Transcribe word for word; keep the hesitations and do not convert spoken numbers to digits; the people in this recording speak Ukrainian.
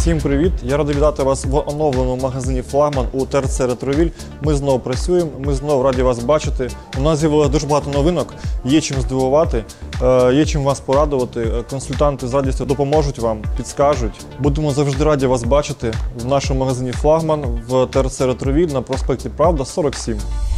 Всім привіт! Я радий вітати вас в оновленому магазині «Флагман» у ТРЦ «Ретровіль». Ми знову працюємо, ми знову раді вас бачити. У нас з'явилося дуже багато новинок, є чим здивувати, є чим вас порадувати. Консультанти з радістю допоможуть вам, підскажуть. Будемо завжди раді вас бачити в нашому магазині «Флагман» в ТРЦ «Ретровіль» на проспекті Правда, сорок сім.